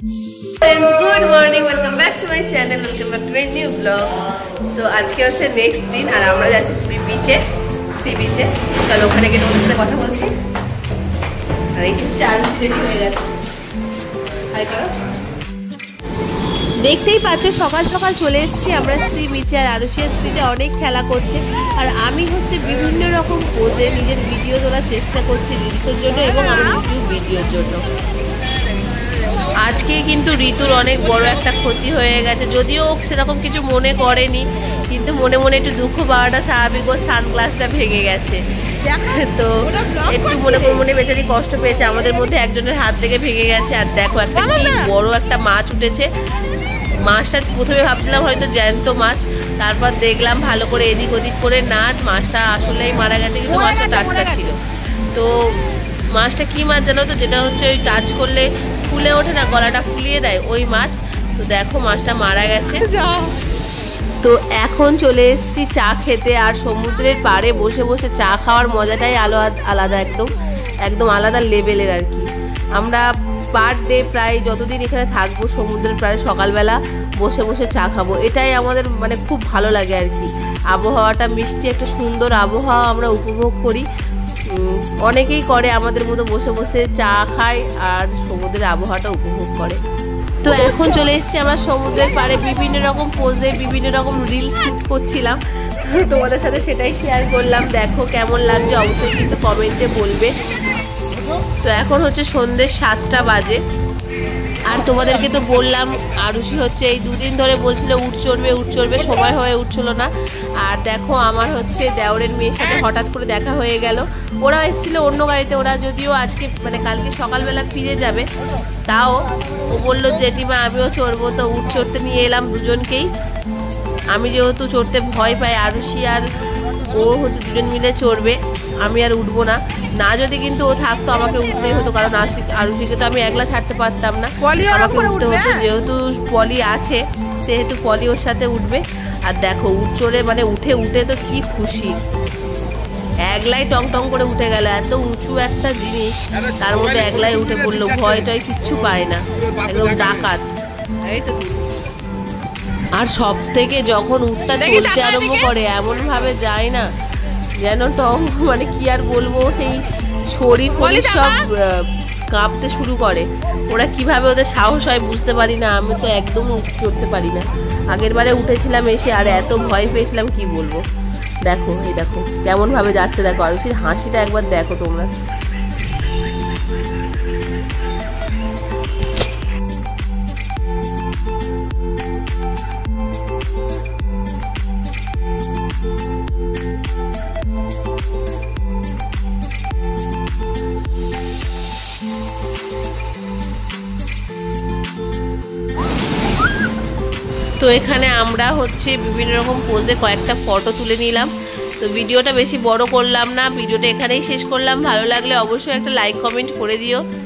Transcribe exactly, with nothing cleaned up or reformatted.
Good morning welcome back to my channel welcome back to my new blog so आज के হচ্ছে next দিন আর আমরা যাচ্ছি পুরী বিচে সি বিচে চলো ওখানে গিয়ে তোমাদের সাথে কথা বলছি আর এই চার রেডি হয়ে গেছে হাই করো দেখতেই পাচ্ছ সকাল সকাল চলে এসেছি আমরা সি বিচে আর আরুষিয়া স্ট্রিটে অনেক খেলা করছে আর আমি হচ্ছে বিভিন্ন রকম পোজে নিজের ভিডিও তোলার চেষ্টা করছি রিলসের জন্য এবং আমার ইউটিউব ভিডিওর জন্য আজকে কিন্তু ঋতুর অনেক বড় একটা ক্ষতি হয়ে গেছে যদিও সেরকম কিছু মনে করেনি কিন্তু মনে মনে একটু দুঃখ পাওয়াটা স্বাভাবিক ও সানগ্লাসটা ভেঙে গেছে তো একটু মনে মনে বেচারি কষ্ট পেয়েছে আমাদের মধ্যে একজনের হাত থেকে ভেঙে গেছে আর দেখো একটা কি বড় একটা মাছ উঠেছে মাছটা প্রথমে ভাবছিলাম হয়তো জ্যান্ত মাছ তারপর দেখলাম ভালো করে এদিক ওদিক করে না মাছটা আসলেই মারা গেছে কিন্তু মাছটা টাটকা ছিল তো মাছটা কি মাছ জানো তো যেটা হচ্ছে ওই টাচ করলে ফুলে ওঠে না গলাটা ফুলিয়ে দেয় ওই মাছ তো দেখো মাছটা মারা গেছে তো এখন চলে এসেছি চা খেতে আর সমুদ্রের পাড়ে বসে বসে চা খাওয়ার মজাটাই আলো আলাদা একদম একদম আলাদা লেভেলের আর কি আমরা পার ডে প্রায় যতদিন এখানে থাকবো সমুদ্রের পাড়ে সকালবেলা বসে বসে চা খাবো এটাই আমাদের মানে খুব ভালো লাগে আর কি আবহাওয়াটা মিষ্টি একটা সুন্দর আবহাওয়া আমরা উপভোগ করি অনেকেই করে আমাদের মতো বসে বসে চা খায় আর সমুদ্রের আবহাওয়াটা উপভোগ করে তো এখন চলে এসেছি আমরা সমুদ্রের পাড়ে বিভিন্ন রকম পোজে বিভিন্ন রকম রিলস শ্যুট করছিলাম তোমাদের সাথে সেটাই শেয়ার করলাম দেখো কেমন লাগছে অবশ্যই কিন্তু কমেন্টে বলবে তো এখন হচ্ছে সন্ধ্যে সাতটা বাজে আর তোমাদেরকে তো বললাম আরুষি হচ্ছে এই দুদিন ধরে বলছিল উঠ চড়বে উঠ চড়বে সময় হয়ে উঠছিল না আর দেখো আমার হচ্ছে দেওরের মেয়ের সাথে হঠাৎ করে দেখা হয়ে গেল ওরা এসেছিলো অন্য গাড়িতে ওরা যদিও আজকে মানে কালকে সকালবেলা ফিরে যাবে তাও ও বললো জেঠিমা আমিও চড়বো তো উঠ চড়তে নিয়ে এলাম দুজনকেই আমি যেহেতু চড়তে ভয় পাই আরুষি আর ও হচ্ছে দুজন মিলে চড়বে আমি আর উঠবো না না যদি কিন্তু ও থাকতো আমাকে উঠতেই হতো কারণ আরুষিকে তো আমি একলা ছাড়তে পারতাম না আমাকে উঠতে হতো যেহেতু পলি আছে সেহেতু পলি ওর সাথে উঠবে আর দেখো উঠ চড়ে মানে উঠে উঠে তো কি খুশি একলাই টং টং করে উঠে গেল এত উঁচু একটা জিনিস তার মধ্যে একলাই উঠে পড়লো ভয় টয় কিচ্ছু পায় না একদম ডাকাত এই তো আর সব থেকে যখন উঠটা চলতে আরম্ভ করে এমন ভাবে যায় না যেন টং মানে কি আর বলবো সেই শরীর ফরির সব কাঁপতে শুরু করে ওরা কিভাবে ওদের সাহস হয় বুঝতে পারি না আমি তো একদম চড়তে পারি না আগের বারে উঠেছিলাম এসে আর এত ভয় পেয়েছিলাম কি বলবো দেখো এই দেখো কেমন ভাবে যাচ্ছে দেখো আরুষির হাসিটা একবার দেখো তোমরা তো এখানে আমরা হচ্ছে বিভিন্ন রকম পোজে কয়েকটা ফটো তুলে নিলাম তো ভিডিওটা বেশি বড় করলাম না ভিডিওটা এখানেই শেষ করলাম ভালো লাগলে অবশ্যই একটা লাইক কমেন্ট করে দিও।